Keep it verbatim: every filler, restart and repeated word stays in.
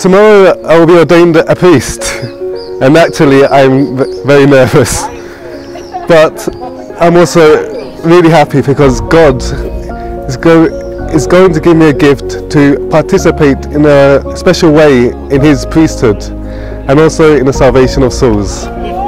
tomorrow I will be ordained a priest, and actually I'm very nervous, but I'm also really happy because God is, go is going to give me a gift to participate in a special way in His priesthood and also in the salvation of souls.